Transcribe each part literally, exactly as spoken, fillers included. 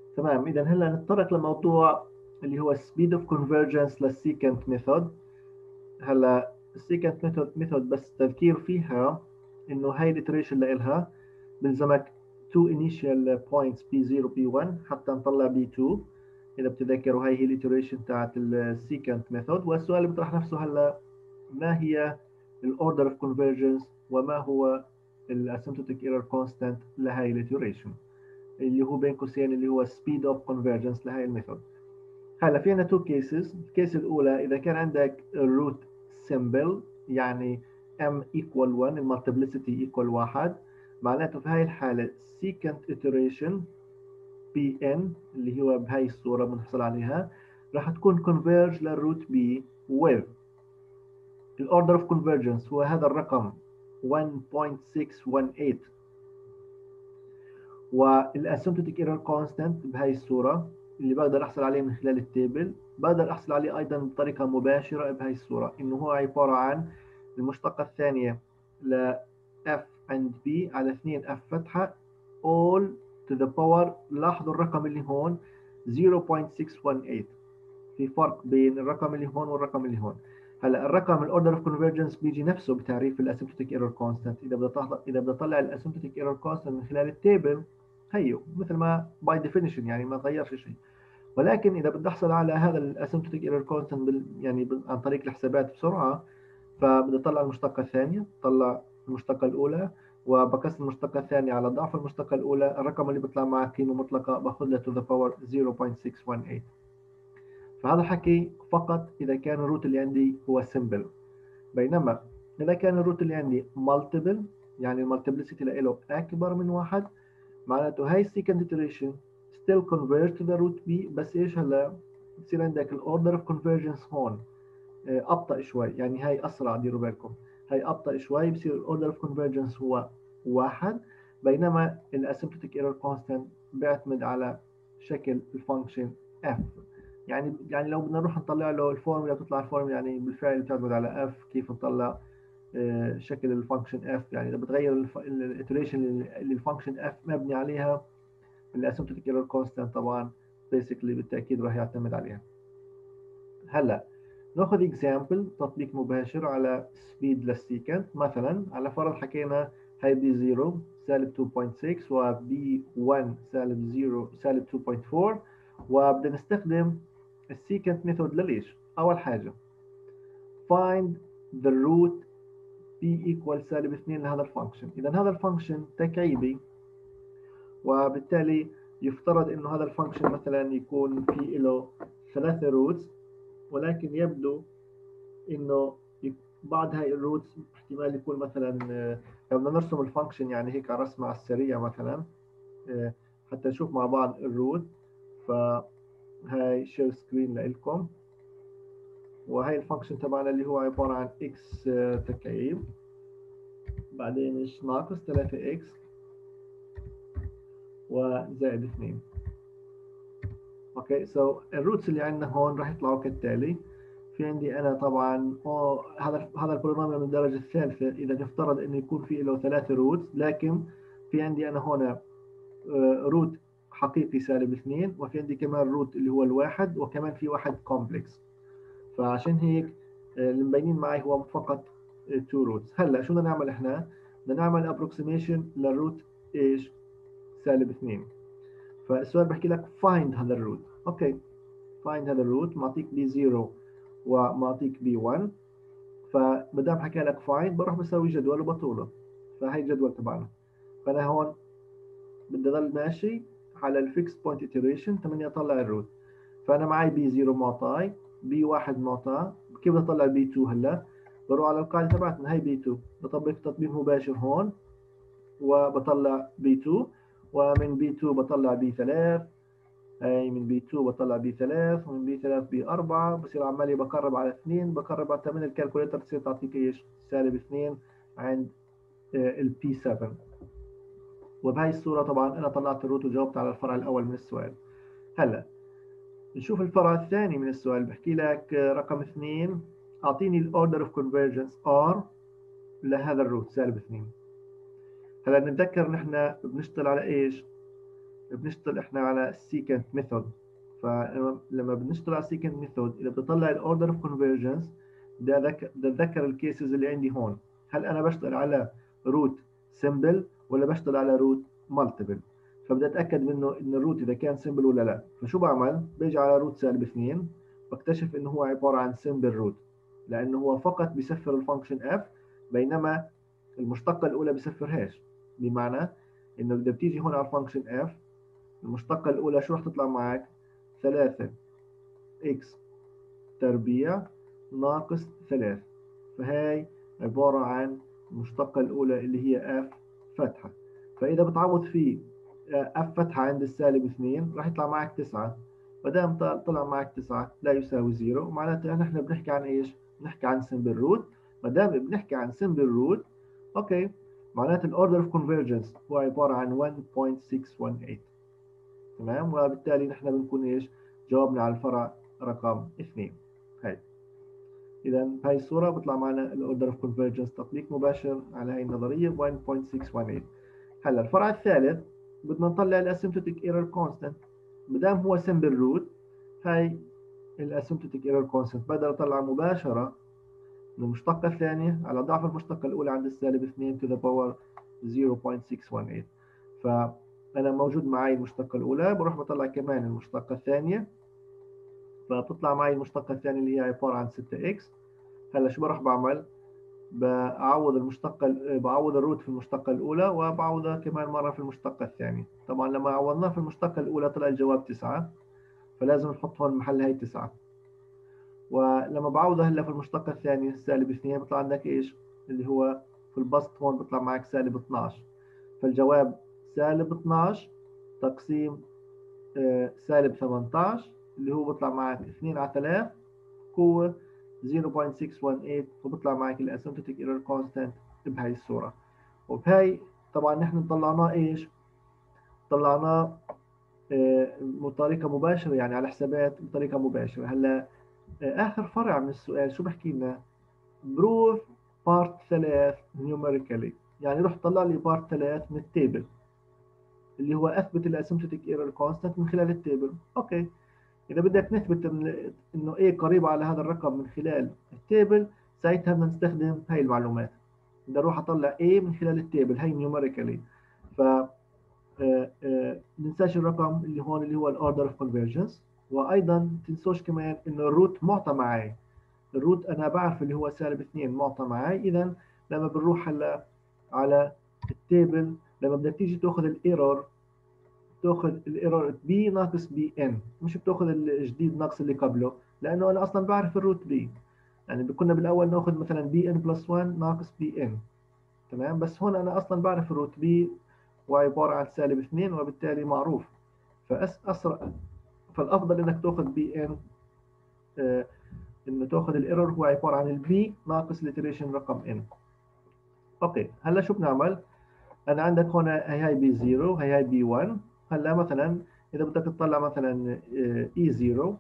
تمام. اذا هلا نتطرق لموضوع اللي هو speed of convergence للسيكنت ميثود. هلا السيكنت ميثود ميثود بس تذكير فيها انه هاي الاتريشن لإلها بلزمك two initial points بي زيرو بي ون حتى نطلع بي تو. اذا بتذكروا هاي هي الاتريشن تاعت السيكنت ميثود، والسؤال اللي بيطرح نفسه هلا ما هي الاوردر اوف convergence وما هو الاسيمتوتيك ايرور كونستانت لهاي الاتريشن اللي هو بين قوسين اللي هو speed of convergence لهاي الميثود. هلا في عندنا تو كيسز. الكيس الاولى اذا كان عندك الروت سيمبل يعني m equal واحد، المالتيبلسيتي equal واحد، معناته في هاي الحالة secant iteration bn اللي هو بهاي الصورة بنحصل عليها راح تكون converge للروت b with الاوردر اوف convergence هو هذا الرقم واحد فاصلة ستة واحد ثمانية، والاسيمتوتيك ايرور كونستانت بهاي الصورة اللي بقدر احصل عليه من خلال التيبل، بقدر احصل عليه ايضا بطريقة مباشرة بهاي الصورة، انه هو عبارة عن المشتقة الثانية ل f and b على اثنين f فتحة all to the power. لاحظوا الرقم اللي هون صفر فاصلة ستة واحد ثمانية، في فرق بين الرقم اللي هون والرقم اللي هون. هلا الرقم الاوردر اوف كونفرجنس بيجي نفسه بتعريف الاسيمتوتيك ايرور كونستانت. اذا بدي اطلع اذا بدي اطلع الاسيمتوتيك ايرور كونستانت من خلال التيبل هيو مثل ما باي ديفينيشن يعني ما تغيرش شيء، ولكن اذا بدي احصل على هذا الاسيمتوتيك ايرور كونستانت يعني عن طريق الحسابات بسرعه، فبدي اطلع المشتقه الثانيه، طلع المشتقه الاولى وبكسر المشتقه الثانيه على ضعف المشتقه الاولى، الرقم اللي بيطلع معه قيمه مطلقه باخذ له تو ذا باور صفر فاصلة ستة واحد ثمانية. فهذا الحكي فقط اذا كان الروت اللي عندي هو سمبل، بينما اذا كان الروت اللي عندي مالتيبل يعني المالتيبلسيتي له اكبر من واحد، معناته هاي السكند iteration still converge to the root b، بس ايش هلا بصير عندك الاوردر اوف كونفرجنس هون ابطا شوي، يعني هاي اسرع، ديروا بالكم هاي ابطا شوي، بصير الاوردر اوف كونفرجنس هو واحد، بينما الاسيمبتوتيك ايرور كونستانت بيعتمد على شكل الفانكشن f. يعني يعني لو بدنا نروح نطلع له الفورمولا بتطلع الفورمولا يعني بالفعل بتعتمد على f، كيف نطلع شكل الفانكشن f. يعني اذا بتغير الاتريشن اللي الفانكشن f مبني عليها، الاسيمبتوتيك ايرور كونستانت طبعا بيسكلي بالتاكيد راح يعتمد عليها. هلا ناخذ اكزامبل تطبيق مباشر على سبيد للسيكنت. مثلا على فرض حكينا هاي بي صفر سالب اثنين فاصلة ستة وبي واحد سالب صفر سالب اثنين فاصلة أربعة، وبدنا نستخدم السيكنت ميثود لليش؟ اول حاجه find the root b equal سالب اثنين لهذا الفانكشن. اذا هذا الفانكشن تكعيبي، وبالتالي يفترض انه هذا الفانكشن مثلا يكون في له ثلاثة روتس، ولكن يبدو انه بعض هاي الروتس احتمال يكون مثلا لو بدنا نرسم الفانكشن يعني هيك على رسمه على السريع مثلا حتى نشوف مع بعض الروت. فهاي شير سكرين لكم، وهي الفانكشن تبعنا اللي هو عباره عن x تكعيب بعدين ايش ناقص ثلاثة x وزائد اثنين. اوكي سو so الروتس اللي عندنا هون راح يطلعوا كالتالي. في عندي انا طبعا هذا هذا البولينوميال من الدرجه الثالثه، اذا نفترض انه يكون في له ثلاثه روتس، لكن في عندي انا هنا روت حقيقي سالب اثنين، وفي عندي كمان روت اللي هو الواحد، وكمان في واحد كومبلكس. فعشان هيك اللي مبينين معي هو فقط تو روتس. هلا شو بدنا نعمل احنا؟ بدنا نعمل ابروكسيميشن للروت ايش؟ سالب اثنين. فالسؤال بحكي لك find هذا الروت. اوكي find هذا الروت، معطيك بي صفر ومعطيك بي واحد، فمدام حكى لك find بروح بسوي جدول وبطوله. فهي الجدول تبعنا. فانا هون بدي اضل ماشي على الفيكس بوينت iteration تمني اطلع الروت. فانا معي بي صفر معطاي، بي واحد معطى، كيف بدي اطلع بي اثنين؟ هلا بروح على القاعده تبعتنا هي بي اثنين، بطبق تطبيق مباشر هون وبطلع بي اثنين، ومن بي اثنين بطلع بي ثلاثة، هاي من بي اثنين بطلع بي ثلاثة، ومن بي ثلاثة بي أربعة، بصير عمالي بقرب على اثنين، بقرب على ثمانية، الكالكوليتر تصير تعطيك ايش؟ سالب اثنين عند البي سبعة. وبهاي الصورة طبعا أنا طلعت الروت وجاوبت على الفرع الأول من السؤال. هلا نشوف الفرع الثاني من السؤال. بحكي لك رقم اثنين أعطيني الأوردر أوف كونفرجنس R لهذا الروت سالب اثنين. هلا نتذكر نحن بنشتغل على ايش؟ بنشتغل احنا على السيكنت ميثود. فلما بنشتغل على السيكنت ميثود اذا بتطلع الاوردر اوف كونفرجنس بدي أذك- بدي اتذكر الكيسز اللي عندي هون. هل انا بشتغل على روت سمبل ولا بشتغل على روت مالتيبل؟ فبدي اتاكد منه ان الروت اذا كان سمبل ولا لا. فشو بعمل؟ بيجي على روت سالب اثنين واكتشف انه هو عباره عن سمبل روت، لانه هو فقط بيسفر الفانكشن اف، بينما المشتقه الاولى بيسفرهاش. بمعنى انه اذا بتيجي هون على الفانكشن اف، المشتقة الأولى شو راح تطلع معك؟ ثلاثة إكس تربيع ناقص ثلاث. فهاي عبارة عن المشتقة الأولى اللي هي F فتحة. فإذا بتعوض فيه F فتحة عند السالب اثنين راح يطلع معك تسعة. مادام طلع معك تسعة لا يساوي زيرو، معناتها نحن بنحكي عن إيش؟ بنحكي عن سمبل روت. مادام بنحكي عن سمبل روت، أوكي، معناته الأوردر أوف كونفرجنس هو عبارة عن واحد فاصلة ستة واحد ثمانية. تمام، وبالتالي نحن بنكون ايش؟ جاوبنا على الفرع رقم اثنين. هاي اذا بهي الصوره بيطلع معنا الاوردر اوف كونفرجنس تطبيق مباشر على هاي النظريه ب واحد فاصلة ستة واحد ثمانية. هلا الفرع الثالث بدنا نطلع الاسيمتوتيك ايرور كونستنت. بدام هو سمبل روت، هاي الاسيمتوتيك ايرور كونستنت بقدر اطلع مباشره من المشتقه الثانيه على ضعف المشتقه الاولى عند السالب اثنين to the power صفر فاصلة ستة واحد ثمانية. ف أنا موجود معي المشتقة الأولى، بروح بطلع كمان المشتقة الثانية، فبتطلع معي المشتقة الثانية اللي هي عبارة عن ستة إكس. هلا شو بروح بعمل؟ بعوض المشتقة، بعوض الروت في المشتقة الأولى وبعوضها كمان مرة في المشتقة الثانية. طبعا لما عوضناه في المشتقة الأولى طلع الجواب تسعة، فلازم نحط هون محل هي تسعة. ولما بعوضها هلا في المشتقة الثانية سالب اثنين بيطلع عندك إيش؟ اللي هو في البسط هون بيطلع معك سالب اثناشر. فالجواب سالب اثناشر تقسيم آه، سالب ثمانية عشر اللي هو بيطلع معك اثنين على ثلاثة قوة صفر فاصلة ستة واحد ثمانية، وبيطلع معك الاسيمتوتيك ايرور كونستانت بهي الصورة. وبهي طبعا نحن طلعناه ايش؟ طلعناه آه، بطريقة مباشرة، يعني على حسابات بطريقة مباشرة. هلا آه، آخر فرع من السؤال شو بحكي لنا؟ بروف بارت ثلاثة نيوميريكالي، يعني روح طلع لي بارت ثلاثة من التيبل اللي هو اثبت الاسيمتوتيك ايرور كونستانت من خلال التيبل. اوكي، اذا بدك نثبت انه ايه قريبه على هذا الرقم من خلال التيبل، ساعتها بدنا نستخدم هاي المعلومات. بدي اروح اطلع ايه من خلال التيبل هاي نيوميريكالي. ف آه، آه، ننساش الرقم اللي هون اللي هو الاوردر اوف كونفرجنس. وايضا تنسوش كمان انه الروت معطى معي. الروت انا بعرف اللي هو سالب اثنين معطى معي. اذا لما بنروح هلا على التيبل، لما بدك تيجي تاخذ الايرور، تاخذ الايرور بي ناقص بي ان، مش بتاخذ الجديد ناقص اللي قبله، لانه انا اصلا بعرف الروت بي. يعني كنا بالاول ناخذ مثلا بي ان بلس واحد ناقص بي ان. تمام، بس هون انا اصلا بعرف الروت بي وعباره عن سالب اثنين، وبالتالي معروف. فاسرع، فالافضل انك تاخذ بي ان، آه انه تاخذ الايرور هو عباره عن البي ناقص الاتريشن رقم ان. اوكي، هلا شو بنعمل؟ انا عندك هنا هي هاي بي صفر، هي هاي بي واحد. هلا مثلا اذا بدك تطلع مثلا اي صفر،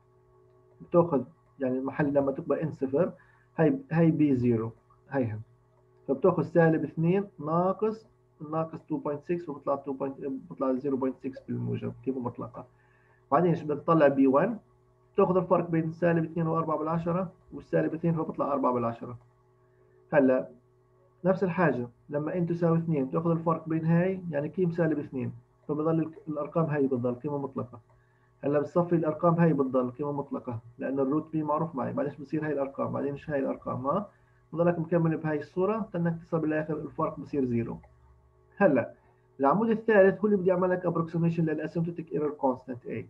بتاخذ يعني محل لما تبقى ان صفر، هاي هاي بي صفر هيها. فبتاخذ سالب اثنين ناقص ناقص اثنين فاصلة ستة، وبطلع اثنين بطلع صفر فاصلة ستة بالموجب كيف مطلقه. بعدين ايش بدك تطلع بي واحد؟ بتاخذ الفرق بين السالب اثنين و4 بالعشرة والسالب اثنين، فبطلع أربعة بالعشرة. هلا نفس الحاجة لما n تساوي اثنين تأخذ الفرق بين هاي، يعني قيم سالب اثنين، فبضل الأرقام هاي بتضل قيمة مطلقة. هلا بتصفي الأرقام هاي بتضل قيمة مطلقة، لأن الروت بي معروف معي. بعدين بصير هاي الأرقام، بعدين مش هاي الأرقام، ها بضلك مكمل بهاي الصورة تنك تصل بالآخر الفرق بصير زيرو. هلا العمود الثالث هو اللي بدي أعمل لك approximation للأسيمتوتيك ايرور كونستانت A.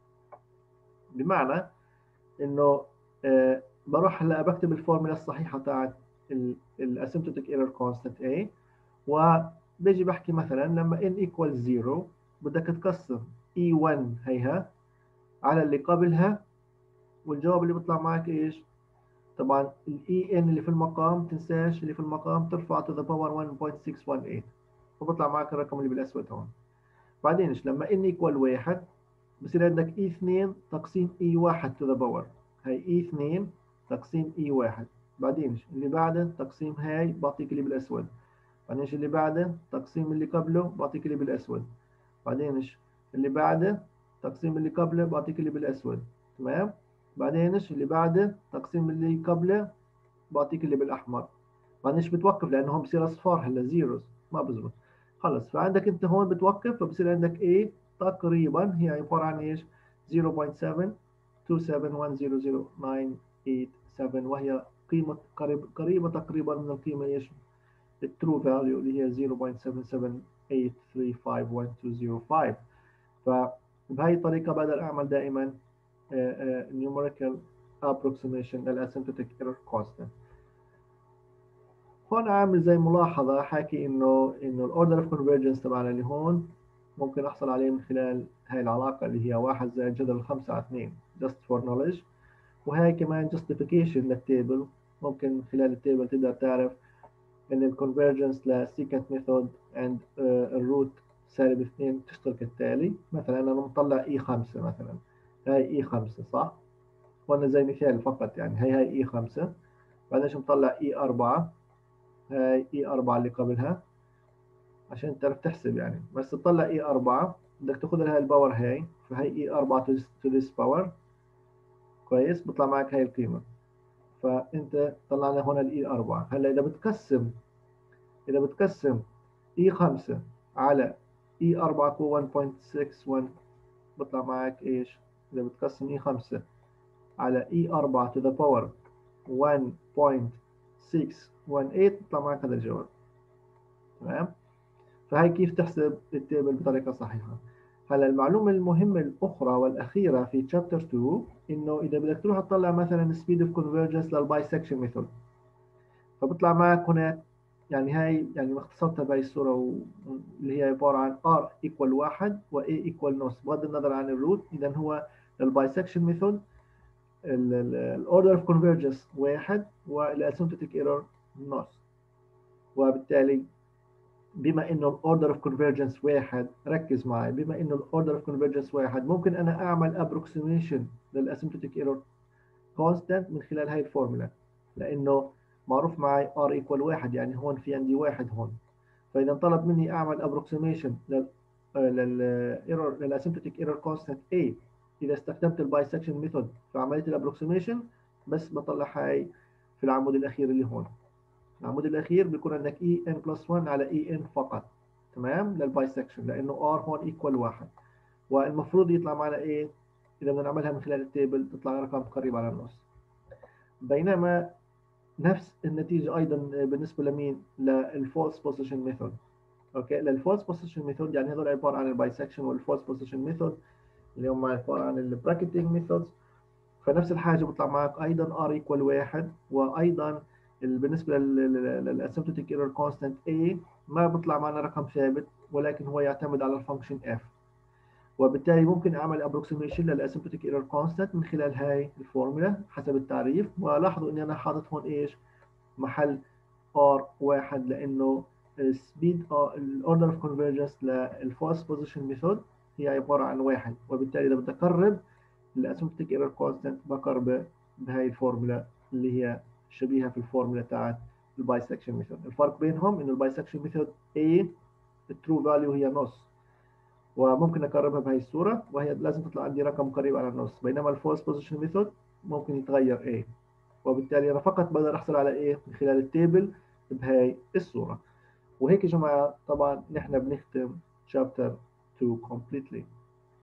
بمعنى إنه آه بروح هلا بكتب الفورمولا الصحيحة تاعت الاسيمتوتيك ايرور كونستانت A، وبيجي بحكي مثلا لما n equals صفر بدك تقسم إي واحد هيها على اللي قبلها، والجواب اللي بيطلع معك ايش؟ طبعا الاي ان اللي في المقام تنساش، اللي في المقام ترفع to the power واحد فاصلة ستة واحد ثمانية، فبيطلع معك الرقم اللي بالاسود هون. بعدين ايش؟ لما n equal واحد بصير عندك اي اثنين تقسيم اي واحد to the power، هي اي اثنين تقسيم اي واحد. بعدين ايش؟ اللي بعده تقسيم هاي بعطيك اللي بالاسود. بعدين ايش اللي بعده؟ تقسيم اللي قبله بعطيك اللي بالاسود. بعدين ايش؟ اللي بعده تقسيم اللي قبله بعطيك اللي بالاسود. تمام. بعدين ايش اللي بعده تقسيم اللي قبله بعطيك اللي بالاحمر. بعدين ايش بتوقف لانه هون بصير اصفار هلا زيروز ما بزبط. خلص فعندك انت هون بتوقف فبصير عندك A تقريبا هي عباره عن ايش؟ زيرو فاصلة سبعة اثنين سبعة واحد صفر صفر تسعة ثمانية سبعة وهي قيمه قريب قريبه تقريبا من القيمه ايش؟ الترو فاليو اللي هي زيرو فاصلة سبعة سبعة ثمانية ثلاثة خمسة واحد اثنين صفر خمسة. فبهي الطريقه بقدر اعمل دائما uh, uh, numerical approximation للاسيمبتوتيك ايرور كونستانت. هون عامل زي ملاحظة حاكي إنه إنه الأوردر أوف كونفرجنس تبعنا اللي هون ممكن أحصل عليه من خلال هاي العلاقة اللي هي واحد زائد جذر الخمسة على اثنين just for knowledge. وهاي كمان justification للتيبل ممكن من خلال التيبل تقدر تعرف إن الكونفرجنس لسيكنت ميثود عند الروت سالب اثنين تشتغل كالتالي. مثلا أنا مطلع إي خمسة مثلا هاي إي خمسة صح؟ وأنا زي مثال فقط يعني هاي هاي إي خمسة. بعدين شو مطلع إي أربعة هاي اي أربعة اللي قبلها عشان تعرف تحسب يعني. بس تطلع اي أربعة بدك تاخذ لها الباور هاي فهي اي أربعة to this power كويس بيطلع معك هاي القيمة. فانت طلعنا هنا الاي أربعة. هلا اذا بتقسم اذا بتقسم اي خمسة على اي أربعة واحد فاصلة ستة واحد بيطلع معك ايش؟ اذا بتقسم اي خمسة على اي أربعة to the power واحد فاصلة ستة واحد ثمانية بيطلع معك هذا الجواب. تمام. فهي كيف تحسب التيبل بطريقة صحيحة. هلا المعلومة المهمة الأخرى والأخيرة في تشابتر اثنين إنه إذا بدك تروح تطلع مثلا speed of convergence للبايسكشن ميثود فبطلع معك هناك يعني هاي يعني مختصرتها بهي الصورة و... اللي هي عبارة عن R equal واحد و A equal نص بغض النظر عن الروت. إذا هو للبايسكشن ميثود الأوردر اوف كونفرجنس واحد والاسيمبتوتيك ايرور نص. وبالتالي بما انه الاوردر اوف كونفرجنس واحد ركز معي بما انه الاوردر اوف كونفرجنس واحد ممكن انا اعمل ابروكسيميشن للاسيمبتوتيك ايرور كونستانت من خلال هاي الفورمولا لانه معروف معي ار ايكوال واحد يعني هون في عندي واحد هون. فاذا طلب مني اعمل ابروكسيميشن لل للايرور للاسيمبتوتيك ايرور كونستانت A اذا استخدمت البايسكشن ميثود في عمليه الابروكسيميشن بس بطلع هاي في العمود الاخير اللي هون. العمود الاخير بيكون عندك اي ان بلس واحد على اي ان فقط. تمام للبايسكشن لانه ار هون ايكوال واحد والمفروض يطلع معنا ايه اذا بدنا نعملها من خلال التيبل تطلع رقم قريب على النص. بينما نفس النتيجه ايضا بالنسبه لمين للفولس بوزيشن ميثود. اوكي للفولس بوزيشن ميثود يعني هذول عباره عن البايسكشن والفولس بوزيشن ميثود اللي هم عباره عن البراكتنج ميثودز. فنفس الحاجه بيطلع معك ايضا ار ايكوال واحد وايضا بالنسبه للاسيمبتوتيك ايرور كونستانت A ما بيطلع معنا رقم ثابت ولكن هو يعتمد على الفانكشن f. وبالتالي ممكن اعمل ابروكسيميشن للاسيمبتوتيك ايرور كونستانت من خلال هاي الفورمولا حسب التعريف. ولاحظوا اني انا حاطط هون ايش محل r واحد لانه السبيد الاوردر اوف كونفرجنس للفولس بوزيشن ميثود هي عباره عن واحد. وبالتالي اذا بدي اقرب الاسيمبتوتيك ايرور كونستانت بقربه بهاي الفورمولا اللي هي شبيهه في الفورمولا تاعت البايسكشن ميثود. الفرق بينهم انه البايسكشن ميثود A الترو فاليو هي نص وممكن اقربها بهي الصوره وهي لازم تطلع عندي رقم قريب على النص. بينما الفولس بوزيشن ميثود ممكن يتغير A. وبالتالي انا فقط بقدر احصل على A من خلال التيبل بهي الصوره. وهيك يا جماعه طبعا نحن بنختم chapter two completely.